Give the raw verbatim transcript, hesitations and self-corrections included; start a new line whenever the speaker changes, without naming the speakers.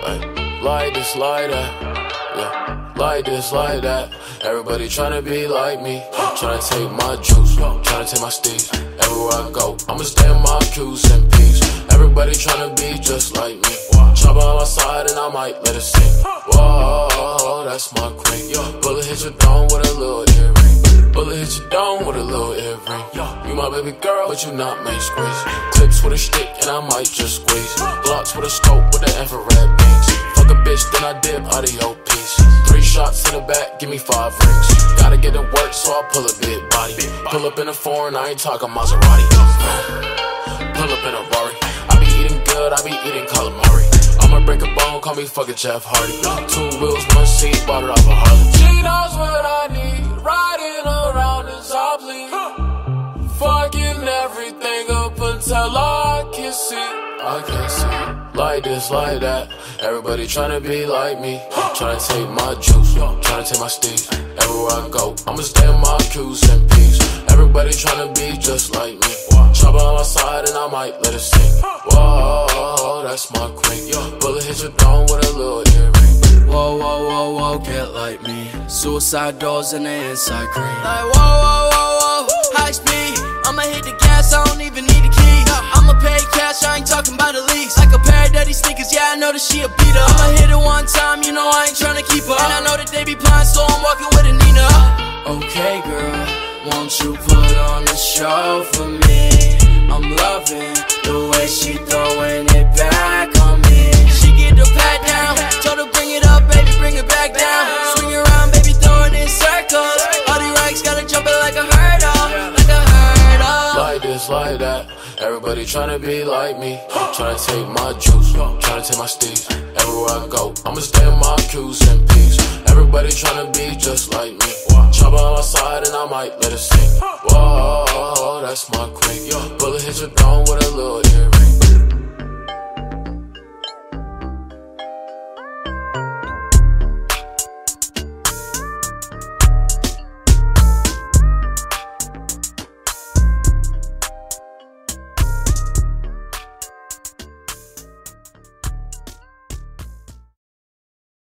Like, like this, like that. Yeah, like this, like that. Everybody tryna be like me, tryna take my juice, tryna take my steez. Everywhere I go, I'ma stay in my Q's and P's. Everybody tryna be just like me. Chop on my side and I might let it sink. Whoa, that's my queen. Bullet hit your dome with a little earring. Bullet hit your dome with a little earring. You my baby girl, but you not main squeeze. Clips with a stick and I might just squeeze. Blocks with a scope with the infrared beams. Fuck a bitch, then I dip audio piece. Three shots to the back, give me five rings. Gotta get it work, so I pull a big body. Pull up in a foreign, I ain't talking Maserati. Pull up in a Rari. I be eating good, I be eating calamari. I'ma break a bone, call me fucking Jeff Hardy. Two wheels, one seat, bought it off a Harley. She knows what I need, riding around in Zombly. Fucking everything up until I can see. I can't see. Like this, like that. Everybody tryna be like me, tryna take my juice, tryna take my steez. Everywhere I go, I'ma stay in my Q's and P's. Everybody tryna be just like me. Chop on my side and I might let it sink. Whoa, that's my queen. Bullet hit your dome with a little earring.
Whoa, whoa, whoa, whoa, get like me. Suicide doors and the inside cream. Like whoa, whoa, whoa, whoa, high speed. I'ma hit the gas, I don't even need a key. I'ma pay cash, I ain't talking about a lease. Like a pair of dirty sneakers, yeah, I know that she a beater. I'ma hit it one time, you know I ain't tryna keep her. And I know that they be blind, so I'm walking with a Nina. Okay, girl, won't you put on a show for me? I'm loving the way she throwing it back on me. She get the pat down, told her bring it up, baby, bring it back down. Swing around, baby, throw it in circles. All these racks gotta jump it like a hurdle, like a hurdle.
Like this, like that. Everybody tryna be like me, tryna take my juice, tryna take my steez. Everywhere I go, I'ma stay in my Q's and P's. Everybody tryna be just like me. Chop on my side and I might let it sink. Whoa, that's my queen. Bullet hit your dome with a little earring.